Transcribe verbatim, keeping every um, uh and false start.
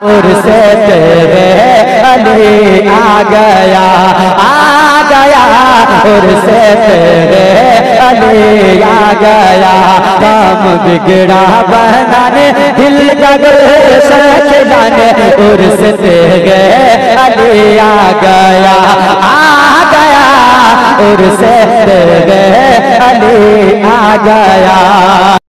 और से तेरे अली आ गया, आ गया और से तेरे अली आ गया। काम बिगड़ा बनाने दिल का गुलशन खिलाने और से तेरे अली आ गया, आ गया और से तेरे अली आ गया।